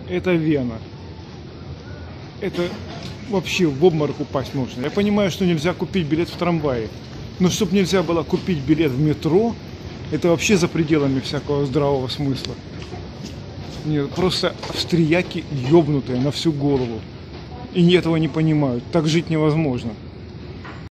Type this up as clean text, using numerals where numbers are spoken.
Это Вена. Это вообще в обморок упасть можно. Я понимаю, что нельзя купить билет в трамвае. Но чтобы нельзя было купить билет в метро, это вообще за пределами всякого здравого смысла. Нет, просто австрияки ёбнутые на всю голову. И этого не понимают. Так жить невозможно.